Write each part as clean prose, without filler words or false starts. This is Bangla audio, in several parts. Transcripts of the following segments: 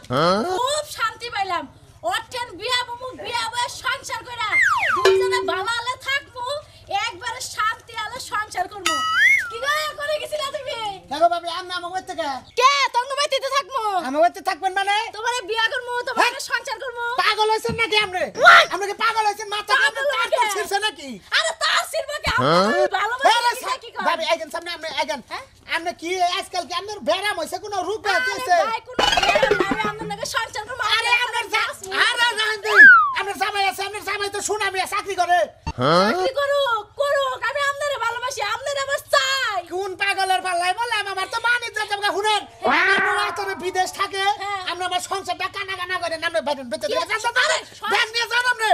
খুব শান্তি পাইলাম ওঠেন বিয়া বমু বিয়া বয়ে সংসার কইরা দুইজনে ভালো আলে থাকবো একবারে শান্তি আলে সংসার করবো কি করে গেছিলা তুমি দেখো ভাবি আমি আমার বাড়িতে কে তঙ্গ বাইতে থাকবো আমার বাড়িতে থাকবেন মানে তোমারে বিয়া করবো তোমারে সংসার করবো পাগল হইছেন নাকি আপনি আপনি কি পাগল হইছেন মাথা আপনি টাকা ছিড়ছে নাকি আরে তার সিরবা কে ভালোবাসা কি কর ভাবি আইগেন সামনে আপনি আইগেন আপনি কি আজকাল কি আপনার বেরাম হইছে কোন রূপ হইছে ভাই কোন বেরাম নাই আমরা নাকি সংসার করবো আরে আপনার আরে রান্দি আপনার জামাই আছে আপনার জামাই তো শুন আমি চাকরি করে কি করো করো আমি আপনারে ভালোবাসি আপনারে আমার চাই কোন পাগলের পাল্লাই বললাম আমার তো বাণিজ্য জায়গা শুনেন আমার বাবা তো বিদেশ থাকে আমরা আমার সংসারটা কানা কানা করে নামে বাইরেন বেঁচে দিয়ে যাচ্ছে ব্যাগ নিয়ে যান আপনি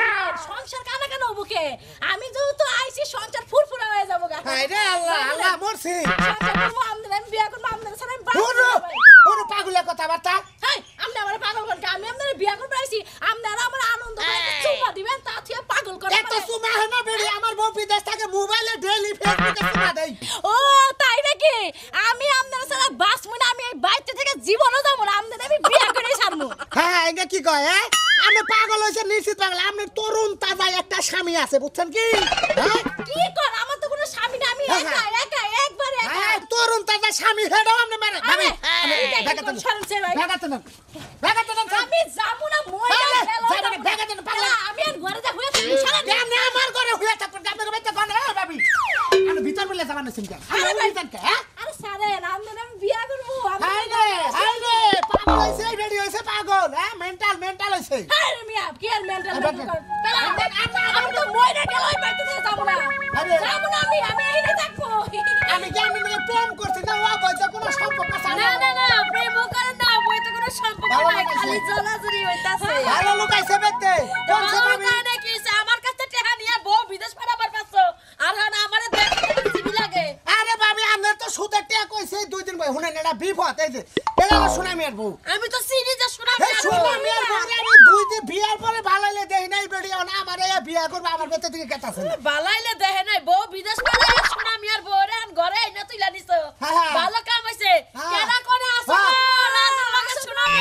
সংসার কানা কানা হবো কে আমি যেহেতু আইছি সংসার ফুরফুরা হয়ে যাবো গা হায় রে আল্লাহ আল্লাহ মরছি সংসার করবো আপনারে আমি বিয়া করবো আপনারে ছাড়া আমি ওরে পাগলের কথাবার্তা হেই আপনি আমার পাগল করেন আমি আপনারে বিয়া করবো আইছি আপনারা আমার আনন্দ করে চুমা দিবেন তা থেকে পাগল করে এত সুমা হয় না বেড়ি আমার বউ বিদেশ থাকে মোবাইলে ডেইলি ফেসবুকে সুমা দেই ও তাই নাকি আমি আপনার সাথে বাঁচবো না আমি এই বাইতে থেকে জীবনও যাবো না আপনাদের আমি বিয়া করে ছাড়বো হ্যাঁ এটা কি কয় আমি পাগল হইছে নিশ্চিত পাগল আপনি তরুণ তাজা একটা স্বামী আছে বুঝছেন কি কি কর আমার তো কোনো স্বামী না আমি একা একা একবারে একা তরুণ তাজা স্বামী হেডাও আপনি মারে ভাবি ভাগাতেন ভাগাতেন ভাগাতেন আমি যাবো না মইরা গেল ভাগাতেন পাগল আমি আর ঘরে যা হয়ে থাকি সারা দিন আমি আমার ঘরে হইয়া থাকবেন আপনাকে বেতে কোন ভাবি আমি ভিতর বলে যাবান না সিনকা আমি ভিতর কে আরে সারে রামদের আমি বিয়া করব হাই রে পাগল হইছে রেডি হইছে পাগল মেন্টাল হইছে আরে মিয়া কি আর মেন্টাল তাহলে আমি তো মইরা গেল ওই বাইতে থেকে যাবো না যাবো না আমি এইনে থাকবো আমি কি আমি প্রেম করছি না ও বইতে কোনো সম্পর্ক আছে না প্রেম করেন না বইতে কোনো সম্পর্ক নাই খালি জলাজুরি হইতাছে ভালো লোক আইছে বেতে কোন সে ভাবি কানে কি আমার কাছে টাকা নিয়ে বউ বিদেশ পাঠাবার পাচ্ছো আর হন আমারে দেখতে চিবি লাগে আরে ভাবি আমরা তো সুদের টাকা কইছে দুই দিন ভাই শুনেন এটা বিপদ এই যে এটা শুনামি আর বউ আমি তো সিরি যে শুনামি আর শুনামি আর বউ আমি দুই দিন বিয়ার পরে ভালাইলে দেই নাই বেড়ি না আমার এই বিয়া করব আমার বেতে থেকে কেটাছে বালাইলে দেহে নাই বউ বিদেশ পাঠাই শুনামি আর বউ রে আন ঘরে আইনা তুইলা নিছো ভালো কাম হইছে কেডা করে আছে রাজুর লগে শুনামি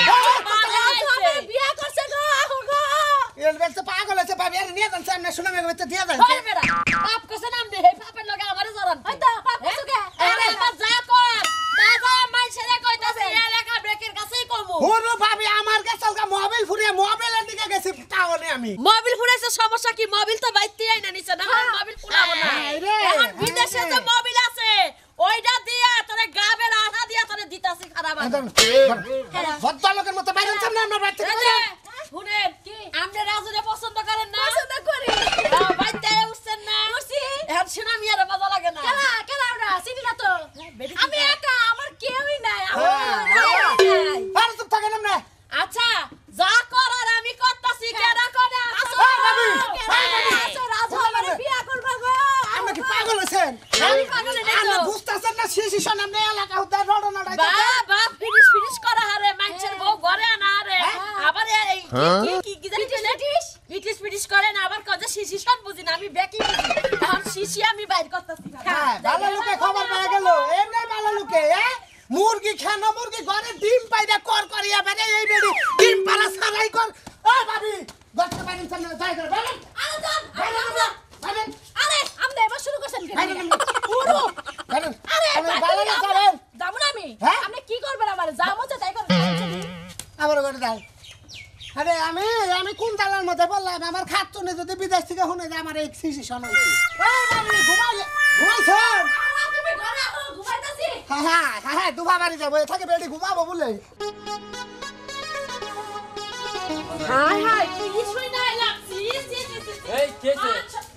ভালো বিয়া করছে গো আহো গো এর বেতে পাগল আছে ভাবি আর নিয়ে যান সামনে শুনামি বেতে দিয়ে যান ওই বেড়া পাপ করছে নাম দে হে পাপের লগে আমারে জড়ান ওই তো পাপ করছো কে আরে যা কর দাদা মাইছেরে কইতাছে এলাকা ব্রেকের কাছেই কমু ওরে ভাবি আমার কাছে মোবাইল ফুরিয়ে মোবাইলের দিকে গেছি টাওনে আমি মোবাইল ফুরাইছে সমস্যা কি মোবাইল তো বাইতে আইনা নিছে না মোবাইল ফুরাবো না এখন বিদেশে যে মোবাইল আছে ওইটা দিয়া তোরে গাবের আঠা দিয়া তোরে দিতাছি খারাপ আছে ভদ্রলোকের মতো বাইরেন সামনে আমার বাড়ি থেকে শুনেন কি আপনি রাজুরে পছন্দ করেন না পছন্দ করি বাইতে উঠছেন না উঠছি এখন শোনা মিয়ারে মজা লাগে না কেলা ওরা চিনি না তো আমি একা আমার কেউই নাই আর চুপ থাকেন আপনি আচ্ছা যা করার আমি করতাছি কেডা করে আসো রাজু আমারে বিয়া করবা গো আপনি কি পাগল হইছেন আমি পাগল না আপনি বুঝতাছেন না শিশি সামনে এলাকা উদ্ধার রড় নড়াই বাবা ফিনিশ করা হারে মাইছের বউ ঘরে না রে আবার এই কি ফিনিশ করে না আবার কজে শিশি সব বুঝি না আমি বেকি বুঝি এখন শিশি আমি বাইর করতেছি হ্যাঁ ভালো লোকে খবর পেয়ে গেল এমনি ভালো লোকে মুরগি খানো মুরগি ঘরে ডিম পাইরা কর করিয়া মানে এই বেডি ডিম পালা সারাই কর ও ভাবি গটকে পানি সামনে যাই করে বলেন আরে যান বলেন আরে আমনে এবার শুরু করছেন কেন বলেন বলেন আরে ভালো না করেন যাবো না আমি হ্যাঁ? আপনি কি করবেন আমারে যাবো তো তাই করবেন আবার করে দাও আরে আমি কোন দালার মধ্যে বললাম আমার খাতুনে যদি বিদেশ থেকে শুনে যে আমার এক শিশি শোনাইছে এই ভাবি ঘুমাইছেন তুমি ঘরে আসো ঘুমাইতাছি হ্যাঁ দুবা বাড়ি যাবো থাকে বেডি ঘুমাবো বলে হাই কি শুই না লাগছি এই কেছে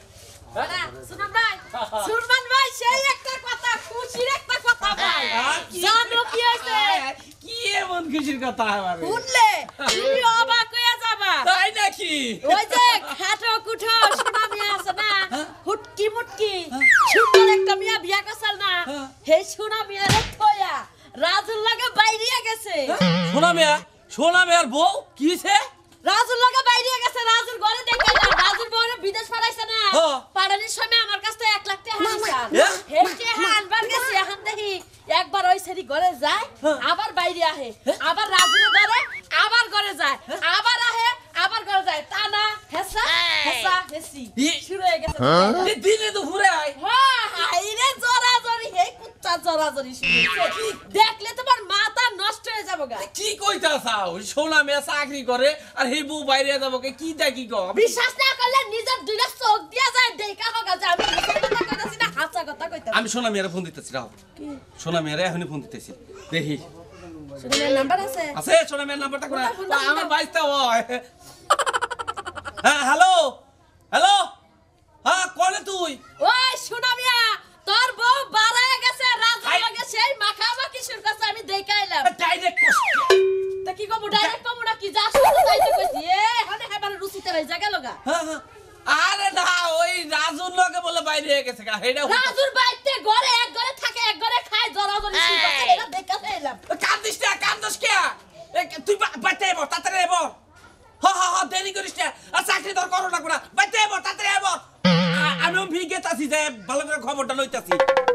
সুরমান ভাই সেই একটা কথা খুশির একটা কথা ভাই জানো কি হইছে কি এমন খুশির কথা হবে শুনলে তুমি অবাক হয়ে যাবা তাই নাকি ওই যে খাটো কুঠো সোনা মিয়া আছে না হুটকি মুটকি সুন্দর একটা মিয়া বিয়া করছাল না হে সোনা মিয়া রে থয়া রাজুর লাগে বাইরিয়া গেছে সোনা মেয়ার বউ কিছে রাজুর লাগে বাইরিয়া গেছে রাজুর ঘরে দেখে না রাজুর বউরে বিদেশ পাঠাইছে না পাঠানোর সময় আমার কাছে 1 লাখ টাকা হাইছাল হেকে আনবার গেছে এখন দেখি একবার ওই সেরি ঘরে যায় আবার বাইরে আহে আবার রাজুর ঘরে আবার ঘরে যায় আবার আহে আবার ঘরে যায় তা না হেসা হেসা হেসি শুরু হয়ে গেছে এই দিনে তো ঘুরে আয় হ্যাঁ হাইরে জরাজরি হে কুত্তা জরাজরি শুরু হয়েছে। দেখলে তোমার মাথা নষ্ট হয়ে যাবো গা কি কইতা চাও সোনা মেয়ে চাকরি করে আর হে বউ বাইরে যাবো কি দেখি গো বিশ্বাস না করলে নিজের দুইটা চোখ দিয়া যায় দেখা হোক যে আমি মিথ্যা কথা কইতাছি না হাসা কথা কইতাছি আমি সোনা মেয়ের ফোন দিতেছি রাও সোনা মেয়ের এখনই ফোন দিতেছি দেখি শুনে নাম্বার আছে আছে সোনা মেয়ের নাম্বারটা করে আমার বাইসটা হয় হ্যাঁ হ্যালো হ্যালো হ্যাঁ কোনে তুই ওই শোনা মিয়া তোর বউ বাড়ায় গেছে রাজা লাগে সেই মাখামাখি শুরু করছে আমি দেখাইলাম ডাইরেক্ট তা কি কমু ডাইরেক্ট কমু না কি যা শুনতে যাইতে কইছি এ হনে হেবার রুচিতে রই জায়গা লগা আরে না ওই রাজুর লগে বলে বাইরে হয়ে গেছে গা হেডা রাজুর বাইতে ঘরে এক ঘরে থাকে এক ঘরে খায় জরাজরি শুরু করছে এটা দেখাতে এলাম কান্দিস না কান্দস কে তুই বাইতে এবো তাড়াতাড়ি এবো হা দেরি করিস না আর চাকরি তোর করো না কোনা বাইতে এবো তাড়াতাড়ি এবো আমিও ভিগে তাছি যে ভালো করে খবরটা লইতাছি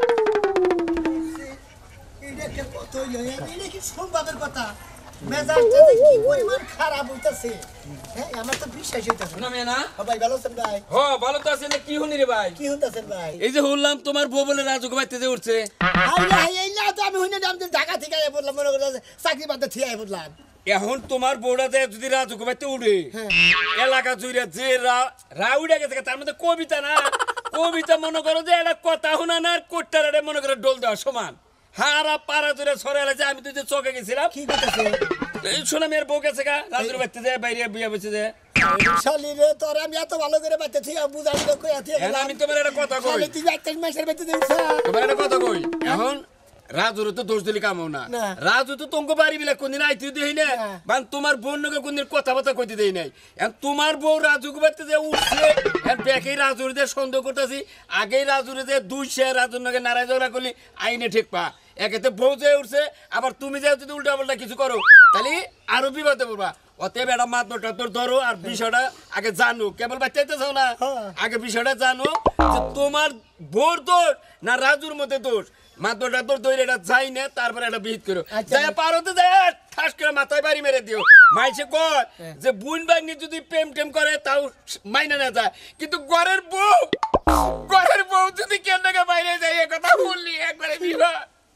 এটা কে কত হইলো এটা কি সম্ভবের কথা মেজাজটা যে কি পরিমাণ খারাপ হইতাছে হ্যাঁ আমার তো বিশ্বাস হইতাছে সোনা মেয়ে না ভাই ভালো আছেন ভাই ভালো তো আছেন কি শুনি রে ভাই কি হইতাছেন ভাই এই যে শুনলাম তোমার বউ বলে রাজুকে বাইতে যে উঠছে এই না তো আমি হইনা আমি ঢাকা থেকে আইয়া বললাম মনে করে চাকরি বাদে ঠিক আইয়া বললাম এখন তোমার বউড়াতে যদি রাজুকে বাইতে উঠে এলাকা জুড়ে যে রাউডে গেছে তার মধ্যে কবিতা না কবিতা মনে করো যে একটা কথা শোনা না আর কোট্টারে মনে করে ডোল দেওয়া সমান হারা পাড়া জুড়ে সরে এলাছে আমি তো যে চোখে গেছিলাম কি করতেছে শোনা মেয়ের বউ গেছে গা রাজুর বাইতে যায় বাইরে বিয়ে বসে যায় শালিরে তোর আমি এত ভালো করে বাচ্চা ঠিক বুঝাবি তো কই আছি এখন আমি তোমার একটা কথা কই তুই একটা মাসের বাচ্চা দিছ তোমার একটা কথা কই এখন রাজুর তো দোষ দিলি কামাও না না। রাজু তো তোমাকে বাড়ি বিলাক কোনদিন আইতে দেই না বান তোমার বোন নকে কোনদিন কথাবার্তা কইতে দেই নাই এখন তোমার বউ রাজুকে বাড়তে যে উঠছে এখন বেকেই রাজুর যে সন্দেহ করতেছি আগেই রাজুর যে দুই শেয়ার রাজুর নকে নারায় ঝগড়া করলি আইনে ঠিক পা একেতে বউ যে উঠছে আবার তুমি যে যদি উল্টা পাল্টা কিছু করো তাহলে আরো বিপদে পড়বা অতএব একটা মাত্রটা তোর ধরো আর বিষয়টা আগে জানো কেবল বাচ্চাইতেছ না আগে বিষয়টা জানো যে তোমার বউর দোষ না রাজুর মধ্যে দোষ মাত্রটা তোর দৈরে এটা যাই না তারপরে একটা বিহিত করো যাই পারোতে যায় ঠাস করে মাথায় বাড়ি মেরে দিও মাইসে কয় যে বুন বাগনি যদি প্রেম টেম করে তাও মাইনা না যায় কিন্তু ঘরের বউ যদি কেন বাইরে যায় এ কথা বললি একবারে বিবা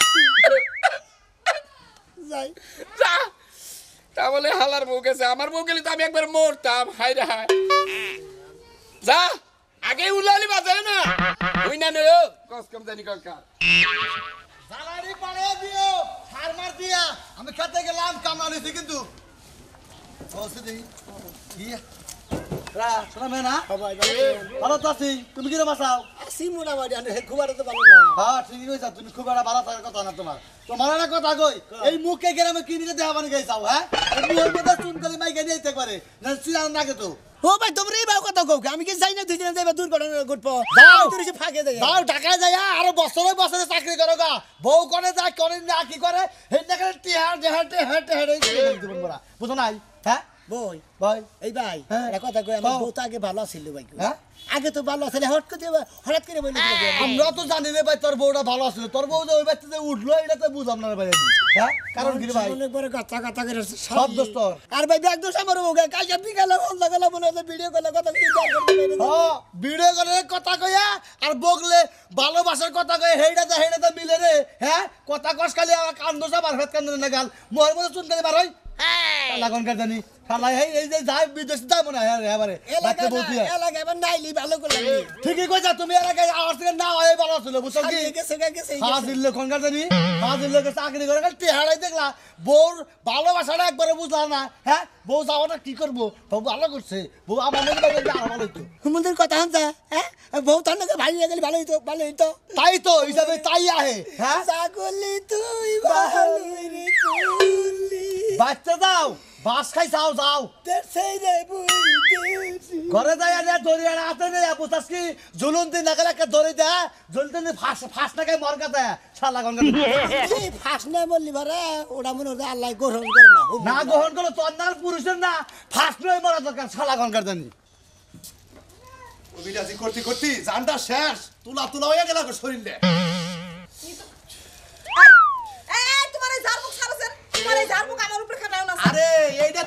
যাই যা তাহলে হালার বউ গেছে আমার বউ গেলে তো আমি একবার মরতাম হাই রে হাই যা আগে উলালি বাজারে না ওই না নয় কস কম জানি কাকা জালারি পাড়ে দিও হার মার দিয়া আমি খেতে গেলাম কামলা নিছি কিন্তু বসে দেই ইয়া রা শোনা মে না ভালো তো আছি তুমি কি রে মাসাও আসি মোটামুটি আমি খুব একটা তো ভালো না হ্যাঁ ঠিকই কইছা তুমি খুব একটা ভালো থাকার কথা না তোমার একটা কথা কই এই মুখে গ্রামে কি নিতে দেওয়া মানে গাইছাও হ্যাঁ এই মুখের মধ্যে চুন করে মাইকে নিয়ে যেতে পারে না চিরান নাকে তো ও ভাই তোমরা এই বাও কথা কও আমি কি যাই না দুই দিন যাইবা দুর্ঘটনা ঘটবো যাও তুই সে ফাঁকে দেয় যাও ঢাকায় যাই আর বছরে বছরে চাকরি করো গা বউ কোনে যায় কোনে না কি করে হেডনা করে টিহার জেহাটে হেটে হেটে জীবন বড়া বুঝো নাই হ্যাঁ বই ভাই এই ভাই একটা কথা কই আমার বউ তো আগে ভালো ছিল ভাই হ্যাঁ আগে তো ভালো ছিল হঠাৎ করে বলি আমরা তো জানি রে ভাই তোর বউটা ভালো ছিল তোর বউ যে ওই বাচ্চাতে উঠলো এটা তো বুঝাম না ভাই হ্যাঁ কারণ কি ভাই অনেক বড় কথা করে সব দোষ তোর আর ভাই এক দোষ আমার বউ কাল আপনি গেল বন্ধ গেল মনে হচ্ছে ভিডিও কলে কথা কি করতে হ্যাঁ ভিডিও কলে কথা কইয়া আর বগলে ভালোবাসার কথা কই হেইডাতে মিলে রে হ্যাঁ কথা কস খালি আমার কান দোষ আবার হাত কান না গাল মোর মধ্যে চুন করে বার হই লাগান কার জানি খালা এই যে যাই বিদেশ যাই মনে হয় এবারে বাচ্চা বলতি এলাকা এবার নাইলি ভালো করে লাগি ঠিকই কইছা তুমি এলাকায় আওয়াজ থেকে না হয় ভালো ছিল বুঝছো কি গেছে হাজির লোক কোনকার জানি হাজির লোকে চাকরি করে কাল টেহাড়াই দেখলা বউর ভালোবাসাটা একবারে বুঝলা না হ্যাঁ বউ যাওয়াটা কি করবো বউ ভালো করছে বউ আমার মনে করে আরো ভালো হইতো হুমন্দির কথা হানছা হ্যাঁ বউ তার নাকি ভাই হয়ে গেলে ভালো হইতো তাই তো হিসাবে তাই আহে হ্যাঁ চাকলি তুই ভালো রে কুলি বাচ্চা দাও বাস খাই যাও ঘরে যাই আরে দড়ি আনা আছে না বুঝাস কি জুলুন দিন না গেলে একটা দড়ি দে জলতে নি ফাঁস না খাই মর কাছে শালা গঙ্গা এই ফাঁস না বললি বারে ওটা মনে হয় আল্লাহ গ্রহণ করে না গ্রহণ করলে তোর না পুরুষের না ফাঁস নয় মরা দরকার শালা গঙ্গার জানি অভিরাজি করতে জানটা শেষ তুলা হয়ে গেল শরীরে তোমার এই ঝাড়বুক সারাছেন তোমার এই ঝাড়বুক আমার উপরে খাটাও না আরে এইটা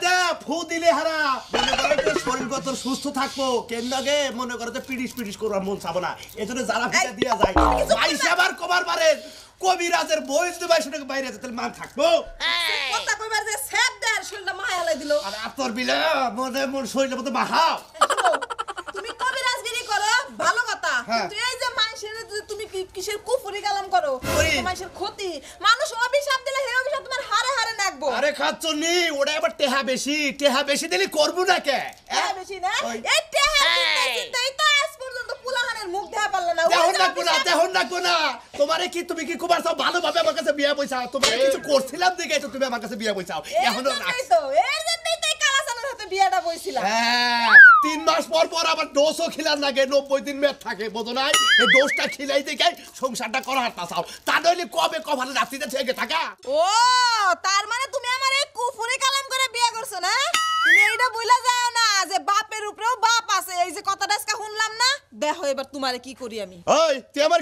ফু দিলে হারা মনে করে যে শরীর কত সুস্থ থাকবো কেন্দ্রকে মনে করে যে পিড়িস করার মন চাবো না এজন্য যারা ফিটা দিয়া যায় মাইসে আবার কবার পারে কবিরাজের বয়স দেবাই সেটাকে বাইরে যেতে মান থাকবো কথা কইবার যে সেট দেয় শরীরটা মায়ালাই দিল আর আতর বিলে মন শরীরের মতো মাহাও তুমি কবিরাজগিরি করো ভালো কথা কিন্তু এই যে মানুষের তুমি কিসের কুফরি কালাম করো মানুষের ক্ষতি মানুষ অভিশাপ দিলে হে অভিশাপ তোমার হারে হারে নাকবো আরে খাচ্ছনি ওটা আবার টেহা বেশি দিলে করবো না কে বেশি না এই টেহা চিন্তাই তো আজ পর্যন্ত পুলাহানের মুখ দেখা পারলে না দেখুন না কোনা তোমারে কি তুমি কি কুমার সব ভালোভাবে আমার কাছে বিয়া পয়সা তোমারে কিছু করছিলাম দেখে তো তুমি আমার কাছে বিয়া পয়সা এখনো তো এর জন্যই তো কালাসানের হাতে বিয়াটা বইছিলাম হ্যাঁ 3 মাস পর আবার ডোজও খিলার লাগে 90 দিন মেয়াদ থাকে বুঝো নাই এই ডোজটা খিলাই দেখে সংসারটা করা হাঁটা চাও তা নইলে কবে কভালে রাত্রিতে থেকে থাকা ও তার মানে তুমি আমার এই কুফরি কালাম করে বিয়ে করছো না তুমি এইটা বইলা যাও না যে বাপের উপরেও বাপ আছে এই যে কথাটা আজকে শুনলাম না দেখো এবার তোমারে কি করি আমি ওই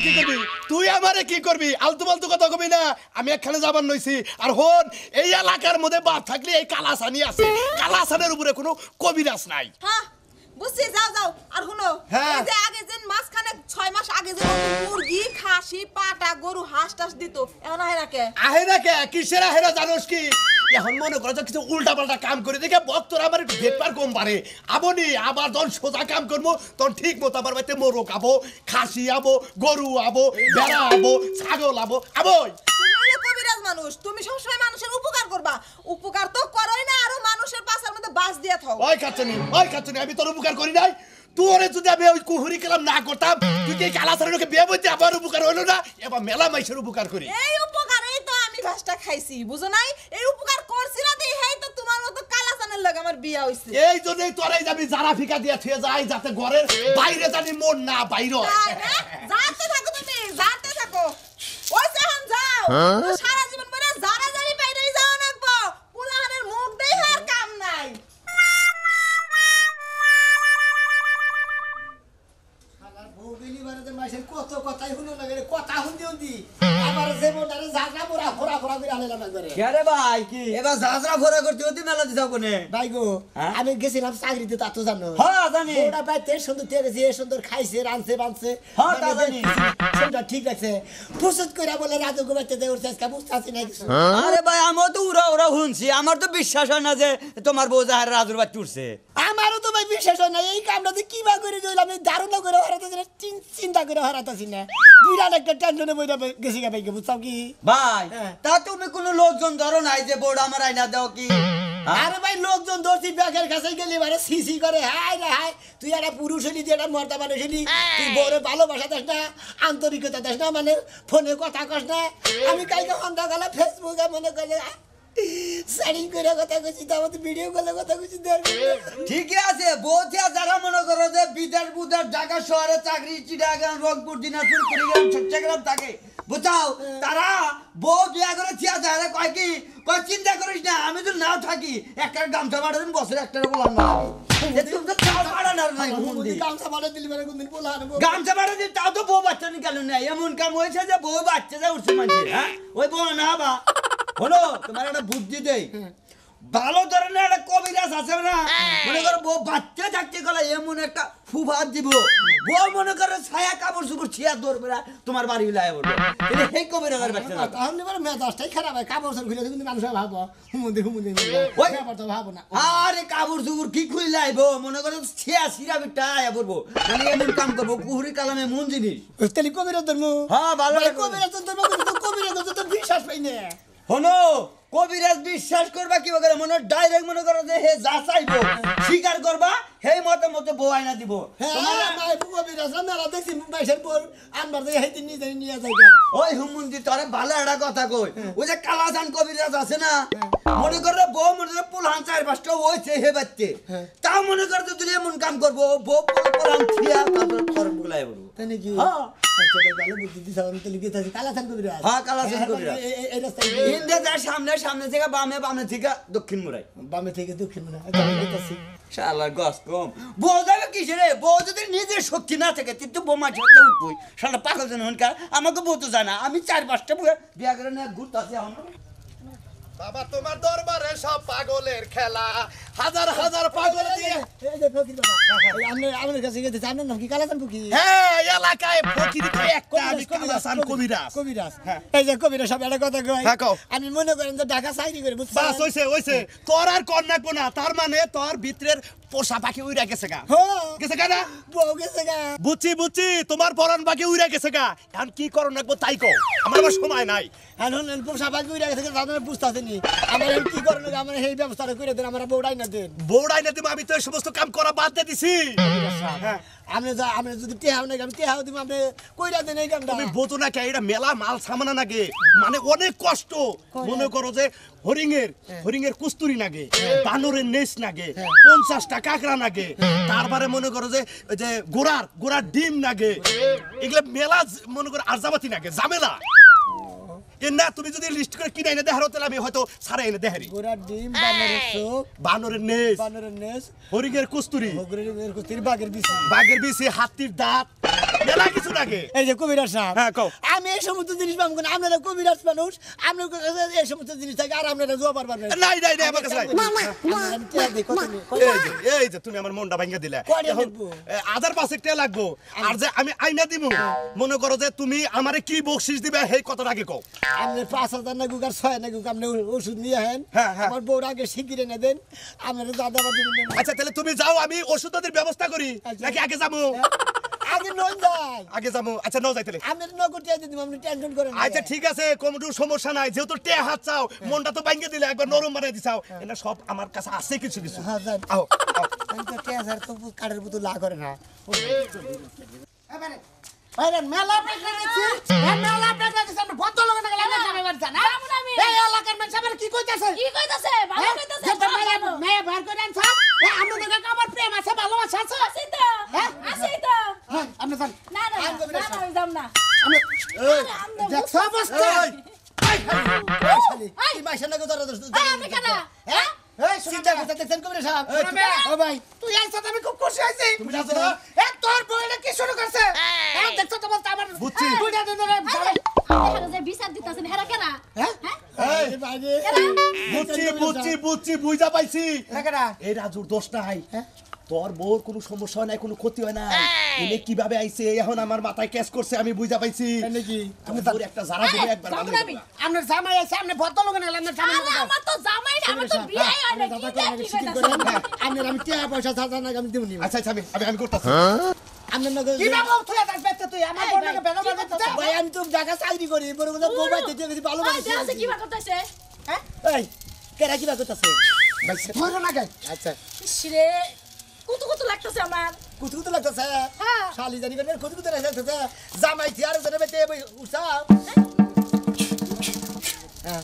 তুই আমারে কি করবি আলতু ফালতু কথা কবি না আমি একখানে যাবার নইছি আর হন এই এলাকার মধ্যে বাপ থাকলে এই কালাসানি আছে কালাসানের উপরে কোনো কবিরাজ নাই হ্যাঁ বুঝছি যাও আর শুনো এই যে আগে যেন মাসখানে 6 মাস আগে যে মুরগি খাসি পাটা গরু হাঁস টাস দিত এখন আহে না কে কিসের আহে না জানোস কি এখন মনে করো যে কিছু উল্টা পাল্টা কাম করে দেখে ভক্তরা আমার একটু ভেটপার কম পারে আবনি আবার যখন সোজা কাম করবো তখন ঠিক মতো আমার বাড়িতে মোরগ আবো খাসি আবো গরু আবো বেড়া আবো ছাগল আবোই কবিরাজ মানুষ তুমি সবসময় মানুষের উপকার করবা উপকার তো করোই না আরো মানুষের পাশের মধ্যে বাস দিয়া থাও ওই খাচ্ছনি আমি তোর উপকার করি নাই তোরে যদি আমি ওই কুহুরি কালাম না করতাম তুই কি কালাসারের বিয়ে বইতে আমার উপকার হলো না এবার মেলা মাইসের উপকার করি এই উপকারেই তো আমি ঘাসটা খাইছি বুঝো নাই এই উপকার করছি না দেই হেই তো তোমার মতো কালাসানের লগে আমার বিয়া হইছে এই জন্যই তোরাই যাবি জারা ফিকা দিয়া থিয়ে যায় যাতে ঘরের বাইরে জানি মন না বাইরে যাতে থাকো তুমি যাতে থাকো ওই যখন যাও সারা জীবন পরে যারা জানি বাইরেই যাও নাকবো পুলাহানের মুখ দেই আর কাম নাই কত কথাই শুনো না কথা শুনতে আবার যে মোটারে ঝাগড়া মোরা ফোরা করে আনলাম একবারে কে ভাই কি এবার ঝাগড়া ফোরা করতে হতে মেলা দিছাও কোনে ভাই গো আমি গেছিলাম চাকরিতে তা তো জানো হ্যাঁ জানি ওটা বাইতে সুন্দর তেরেছে সুন্দর খাইছে রানছে বানছে হ্যাঁ তা জানি সেটা ঠিক আছে প্রস্তুত করে বলে রাজু গো বাইতে উঠছে আজকে বুঝতে আসি না কিছু আরে ভাই আমার তো উড়া শুনছি আমার তো বিশ্বাস হয় না যে তোমার বউ জাহার রাজুর বাড়ি উঠছে আমারও তো ভাই বিশ্বাস হয় না এই কামটা যে কিবা করে দিলাম আমি দারুণ করে হারাতেছি না চিন্তা করে হারাতেছি না বিরাট একটা টেনশনে বইটা গেছি গা ভাই বুঝছাও কি ভাই তা তুমি কোনো লোকজন ধরো নাই যে বউড আমার আইনা দাও কি আরে ভাই লোকজন ধরছি ব্যাগের কাছে গেলি মানে সিসি করে হাই রে হাই তুই একটা পুরুষ হলি তুই একটা মর্দা মানুষ হলি তুই বউরে ভালোবাসা দেস না আন্তরিকতা দেস না মানে ফোনে কথা কস না আমি কালকে সন্ধ্যা গেলে ফেসবুকে মনে করে সাইডিং করে কথা কইছি তো আমাদের ভিডিও কলে কথা কইছি ঠিকই আছে বউ যারা মনে করো যে বিদেশ ঢাকা শহরে চাকরি চিটাগাং রংপুর দিনাজপুর কুড়িগ্রাম চট্টগ্রাম থাকে বুঝাও তারা বউ বিয়া করে থিয়া যায় কয় কি কয় চিন্তা করিস না আমি যদি নাও থাকি একটা গামছা মারা দিন বছরে একটা বলার না গামছা মারা দিন তাও তো বউ বাচ্চা নিকাল না এমন কাম হয়েছে যে বউ বাচ্চা যা উঠছে মানুষের হ্যাঁ ওই বউ না বা হলো তোমার একটা বুদ্ধি দেই ভালো ধরনের একটা কবিরাজ আছে না মনে করো বউ বাচ্চা থাকতে গেলে এমন একটা ফুফাত দিব বউ মনে করো ছায়া কাপড় চুপড় ছিয়া ধরবে না তোমার বাড়ি লাই বলবো সেই কবিরাজের বাচ্চা তাহলে মানে মেজাজটাই খারাপ হয় কাপড় চুপড় খুলে কিন্তু মানুষ ভাবো হুমুন্দি ওই ব্যাপার তো ভাবো না আরে কাপড় চুপড় কি খুলে লাইবো মনে করো ছিয়া সিরা বিটা আয়া বলবো মানে এমন কাম করবো কুহুরি কালামে মন জিনিস তাহলে কবিরাজ ধর্ম হ্যাঁ ভালো কবিরাজ ধর্ম কিন্তু কবিরাজ তো বিশ্বাস পাই না হনো কবিরাজ বিশ্বাস করবা কি করে মনে ডাইরেক্ট মনে করো যে হে যা চাইবো স্বীকার করবা হেই মতে মতে বউ আইনা দিব কবিরাজ মেলা দেখছি বাইশের পর আনবার যাই হাইতে নিয়ে যাই ওই হুমুন্দি তোরে ভালো একটা কথা কই ওই যে কালাজান কবিরাজ আছে না মনে করে বউ মনে করে পোলহান 4-5টা হইছে হে বাচ্চে তাও মনে করে তুই এমন কাম করবো বউ পোলহান থিয়া তারপর তোর বুলাই বলবো তাই নাকি হ্যাঁ ভালো বুদ্ধি দিছাও আমি তো লিখে থাকি কালাজান কবিরাজ হ্যাঁ কালাজান কবিরাজ এই রাস্তায় ইন্ডিয়া যায় সামনে থেকে বামে থেকে দক্ষিণ মুড়াই বামে থেকে দক্ষিণ মুড়াই যাইতাছি শালার গস কম বউ যাবে কিসে রে বউ যদি নিজের শক্তি না থাকে তুই তো বোমা ঝরতে উঠবই শালা পাগল যেন হনকার আমাকে বউ তো জানা আমি 4-5টা বিয়া করে নিয়ে ঘুরতে আসি এখন বাবা তোমার দরবারে সব পাগলের খেলা হাজার হাজার পাগল দিয়ে এই যে ফকির বাবা এই আপনার কাছে গেছে জানেন নাম কি কালাচান ফকির হ্যাঁ এলাকায় ফকির তো একটা আমি কালাচান কবিরাজ কবিরাজ এই যে কবিরাজ সব একটা কথা কই হ্যাঁ, কও। আমি মনে করেন যে ঢাকা চাকরি করে বাস বুঝছেন হইছে তোর আর কর নাকবো না তার মানে তোর ভিতরের পোষা পাখি উইরা গেছে গা গেছে গা না বউ গেছে গা বুঝছি তোমার পরান পাখি উইরা গেছে গা এখন কি করো নাকবো তাই কও আমার আবার সময় নাই এখন পোষা পাখি উড়ে গেছে আপনারা বুঝতেছেনি আমার কি করেন আমার এই ব্যবস্থাটা করে দেন আমার বউড়াই না দেন বউড়াই না তুমি আমি তো এই সমস্ত কাম করা বাদ দিয়ে দিছি আপনি যদি টেহাও নাকি আমি টেহাও দিব আপনি কইরা দেন এই কামটা তুমি বোঝো না কে এটা মেলা মাল সামানা নাগে মানে অনেক কষ্ট মনে করো যে হরিঙের কুস্তুরি নাগে বানরের নেস নাগে 50টা কাকড়া নাগে তারপরে মনে করো যে ওই যে গোড়ার ডিম নাগে এগুলা মেলা মনে করো আরজাবাতি নাগে ঝামেলা না তুমি যদি লিস্ট করে কিনে এনে দেখারো তাহলে আমি হয়তো সারা এনে দেখারি গোড়ার ডিম বানরের নেস হরিঙের কুস্তুরি বাঘের বিসি হাতির দাঁত মেলা কিছু লাগে এই যে কবিরাজ সাহেব হ্যাঁ কও আমি এই সমস্ত জিনিস পাবো না আপনারা কবিরাজ মানুষ আপনার এই সমস্ত জিনিস থাকে আর আপনারা জোয়াবার পারবেন নাই আমার কাছে এই যে তুমি আমার মনটা ভাঙা দিলে আধার পাশে কে লাগবো আর যে আমি আইনা দিব মনে করো যে তুমি আমারে কি বকশিস দিবে সেই কথাটা আগে কও আপনি 5,000 না গুগার 6 না গুগ আপনি ওষুধ নিয়ে আহেন আমার বউর আগে শিখিরে না দেন আপনারা দাদা বাদি আচ্ছা তাহলে তুমি যাও আমি ওষুধের ব্যবস্থা করি নাকি আগে যাবো আগে নয় যাই আগে যাবো আচ্ছা নাও যাই তাহলে আপনি নগদ দিয়ে দিন আপনি টেনশন করেন আচ্ছা ঠিক আছে কোমটু সমস্যা নাই যেহেতু টে হাত চাও মনটা তো ভাঙিয়ে দিলে একবার নরম বানাই দিছাও এটা সব আমার কাছে আছে কিছু হ্যাঁ যান আও তো 10,000 তো কাঠের মতো লা করে না আরে মেলা প্রেগন্যান্সি মেলা প্রেগন্যান্সি আমরা বন্ধ লগে না লাগা যাবে বার জানা এই এলাকার মানুষ আবার কি কইতাছে ভালো কইতাছে যে মেয়ে বার করে আনছ এই আমরা দেখে আমার প্রেম আছে ভালোবাসা আছে আসি তো হ্যাঁ আপনি যান না আমি যাব না আমি এই দেখছ অবস্থা এই এই মাইশা লাগো ধরে আমি কেন হ্যাঁ এই চিন্তা করতে দেখছেন কবির সাহেব ও ভাই তুই আইছ আমি খুব খুশি হইছি তুমি যাচ্ছ না এ তোর বইটা কি শুরু করছে হ্যাঁ দেখছ তো বলতে আমার বুঝছি। দুইটা দিন ধরে আমি যে বিচার দিতাছেন হেরা কেন হ্যাঁ এই এই ভাই বুঝছি বুঝা পাইছি কাকারা এই রাজুর দোষ নাই তোর বউর কোনো সমস্যা হয় না কোনো ক্ষতি হয় না এনে কিভাবে আইছে এখন আমার মাথায় ক্যাশ করছে আমি বুঝা পাইছি নাকি তুমি তোর একটা জারা দিবে একবার যাবো ভালো না আমি। আপনার জামাই আছে আপনি ভদ্র লোক না আপনার জামাই আরে আমার তো জামাই না আমার তো বিয়ে হয় না দাদা কি করে দেখি শিকির করে আপনার আমি টাকা পয়সা দাদা না আমি দেবনি আচ্ছা আমি করতেছি আপনার না কি বাবা তুই এটা বেচতে তুই আমার এই বোনকে ভাই, বেলা কি বাজে করতেছ? ভাই আমি তো জায়গা চাকরি করি বড় কথা বউ বাইতে দিয়ে গেছি ভালো ভাই দেখছে কি করতেছে হ্যাঁ এই কেরা কি করতেছে ভাই ধরো না গাই আচ্ছা ইসরে কত লাগতেছে আমার কুতকুত লাগতেছে হ্যাঁ। শালি জানি করে কুতকুত লাগতেছে জামাই থিয়ার জন্য বেতে উঠাও হ্যাঁ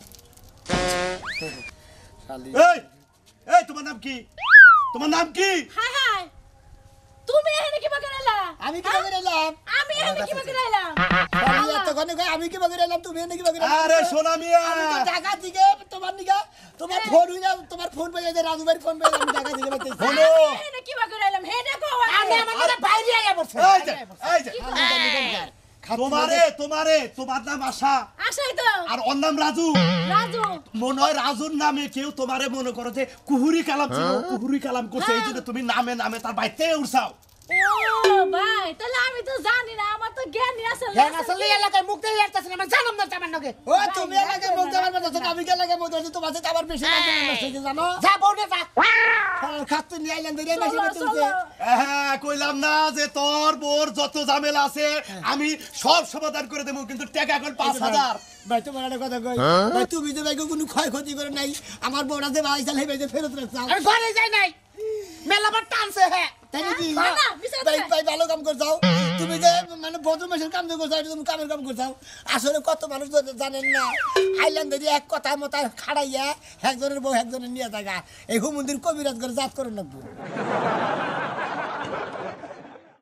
শালি এই তোমার নাম কি হাই তুমি এখানে কি বাগান এলা আমি কি বাগের এলাম আমি এখানে কি বাগান এলাম শালি এতক্ষণে কই আমি কি বাগের এলাম তুমি এনে কি বাগের এলাম আরে সোনা মিয়া আমি তো ঢাকা থেকে তোমার নিগা তোমার ফোন হইনা তোমার ফোন বাজে যে রাজু ভাইয়ের ফোন বাজে আমি ঢাকা থেকে বাইতে হলো এখানে কি বাগান এলাম হেডা কো আমি আমাদের বাইরে আইয়া বলছি এই যে তোমার নাম আশা আসাই তো আর ওর নাম রাজু রাজু মনে হয় রাজুর নামে কেউ তোমারে মনে করো যে কুহুরি কালাম ছিল কুহুরি কালাম করছে এই জন্য তুমি নামে তার বাইতে উড়ছাও ও ভাই তাহলে আমি তো জানি না আমার তো জ্ঞানী আছে হ্যাঁ আসলে এলাকায় মুখ দিয়ে আসতেছ না জানাম না জামান নাকি ও তুমি এলাকায় মুখ দেওয়ার মতো আমি কে এলাকায় মুখ দিতে তোমার সাথে আবার বেশি না জানো যা বউনে যা খাতে নিয়ে আইলেন দিয়ে বেশি বেতনছে হ্যাঁ কইলাম না যে তোর বোর যত ঝামেলা আছে আমি সব সমাধান করে দেবো কিন্তু টাকা এখন 5,000 ভাই তোমার একটা কথা কই ভাই তুমি যে ভাই কোনো ক্ষয়ক্ষতি করে নাই আমার বউরা যে ভাই চালে ভাই ফেরত রাখছ আমি ঘরে যাই নাই মেলাবার টানছে হ্যাঁ তাই নাকি ভাই ভালো কাম করছাও তুমি যে মানে বদর মাসের কাম করছো তুমি কামের কাম করছাও আসলে কত মানুষ জানেন না আইল্যান্ডে এক কথা মতো খাড়াইয়া একজনের বউ একজনের নিয়ে থাকা এই হুমন্দির কবিরাজ করে জাত করে নেবো